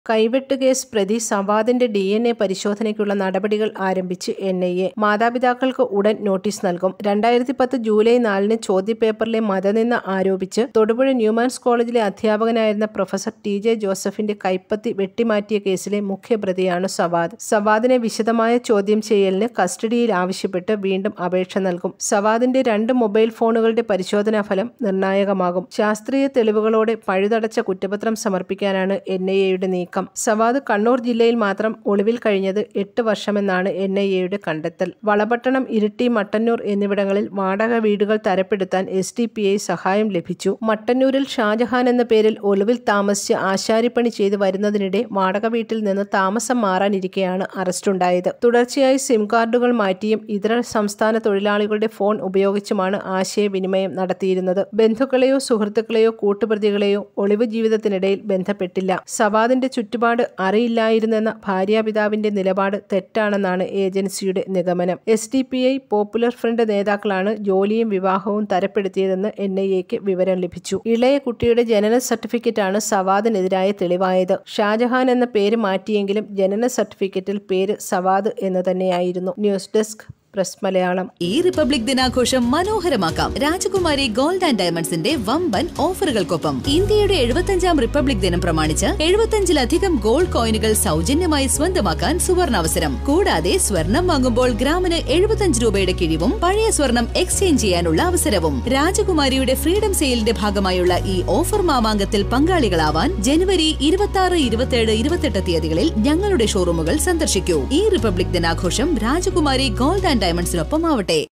കൈവെട്ട് case പ്രതി സവാദിന്റെ DNA പരിശോധനയ്ക്കുള്ള നടപടികൾ ആരംഭിച്ച് NIA. മാതാപിതാക്കൾക്ക് ഉടൻ നോട്ടീസ് നൽകും. 2010 ജൂലൈ 4 ചോദ്യപേപ്പറിലെ മതനിന്ദ ആരോപിച്ച് തൊടുപുഴ ന്യൂമാൻസ് കോളേജിലെ അധ്യാപകനായിരുന്ന പ്രൊഫസർ TJ ജോസഫിന്റെ കൈപ്പത്തി വെട്ടിമാറ്റിയ കേസിലെ മുഖ്യപ്രതിയാണ് സവാദ്. സവാദിനെ വിശദമായ ചോദ്യം ചെയ്യലിന് കസ്റ്റഡിയിൽ ആവശ്യപ്പെട്ട് വീണ്ടും അപേക്ഷ നൽകും. സവാദിന്റെ 2 മൊബൈൽ ഫോണുകളുടെ പരിശോധനാ ഫലം നിർണായകമാകും. ശാസ്ത്രീയ തെളിവുകളോടെ പഴുതടച്ച കുറ്റപത്രം സമർപ്പിക്കാനാണ് NIAയുടെ നീക്കം. സവാദ് കണ്ണൂർ ജില്ലയിൽ മാത്രം ഒളിവിൽ കഴിഞ്ഞത് 8 വർഷമെന്നാണ് NIAയുടെ കണ്ടെത്തൽ. വളപട്ടണം, ഇരിട്ടി, മട്ടന്നൂർ എന്നിവിടങ്ങളിൽ വാടക വീടുകൾ തരപ്പെടുത്താൻ SDPI സഹായം ലഭിച്ചു. മട്ടന്നൂരിൽ ഷാജഹാൻ എന്ന പേരിൽ ഒളിവിൽ താമസിച്ച് ആശാരിപ്പണി ചെയ്തു വരുന്നതിനിടെ വാടക വീട്ടിൽ നിന്ന് താമസം മാറാനിരിക്കെയാണ് അറസ്റ്റുണ്ടായത്. തുടർച്ചയായി സിം കാർഡുകൾ മാറ്റിയും ഇതര സംസ്ഥാന തൊഴിലാളികളുടെ ഫോൺ ഉപയോഗിച്ചുമാണ് ആശയവിനിമയം നടത്തിയിരുന്നത്. ബന്ധുക്കളെയോ സുഹൃത്തുക്കളെയോ കൂട്ടുപ്രതികളെയോ ഒളിവ് ജീവിതത്തിനിടയിൽ ബന്ധപ്പെട്ടില്ല. സവാദിന്റെ ചുറ്റുപാട് അറിയില്ലായിരുന്നെന്ന ഭാര്യാപിതാവിന്റെ നിലപാട് തെറ്റാണെന്നാണ് ഏജൻസിയുടെ നിഗമനം. SDPI, പോപ്പുലർ ഫ്രണ്ട് നേതാക്കളാണ് ജോലിയും വിവാഹവും തരപ്പെടുത്തിയതെന്ന് NIAക്ക് വിവരം ലഭിച്ചു. ഇളയ കുട്ടിയുടെ ജനന സർട്ടിഫിക്കറ്റാണ് സവാദിനെതിരായ തെളിവായത്. ഷാജഹാൻ എന്ന പേര് മാറ്റിയെങ്കിലും ജനന സർട്ടിഫിക്കറ്റിൽ പേര് സവാദ് എന്ന് തന്നെയായിരുന്നു. News desk, press Malayalam. ഈ റിപ്പബ്ലിക് ദിനാഘോഷം മനോഹരമാക്കാം രാജകുമാരി ഗോൾഡ് ആൻഡ് ഡയമണ്ട്സിന്റെ വമ്പൻ ഓഫറുകൾക്കൊപ്പം. ഇന്ത്യയുടെ 75ാം റിപ്പബ്ലിക് ദിനം പ്രമാണിച്ച് 75ലധികം ഗോൾഡ് കോയിനുകൾ സൗജന്യമായി സ്വന്തമാക്കാൻ സുവർണാവസരം. കൂടാതെ സ്വർണം വാങ്ങുമ്പോൾ ഗ്രാമിന് 75 രൂപയുടെ കിഴിവും പഴയ സ്വർണം എക്സ്ചേഞ്ച് ചെയ്യാനുള്ള അവസരവും. രാജകുമാരിയുടെ ഫ്രീഡം സെയിലിന്റെ ഭാഗമായുള്ള ഈ ഓഫർ മാമാങ്കത്തിൽ പങ്കാളികളാവാൻ ജനുവരി 26, 27, 28 തീയതികളിൽ ഞങ്ങളുടെ ഷോറൂമുകൾ സന്ദർശിക്കൂ. ഈ റിപ്പബ്ലിക് ദിനാഘോഷം രാജകുമാരി ഗോൾഡ് ആൻഡ് ഡയമണ്ട്സിനൊപ്പം ആവട്ടെ.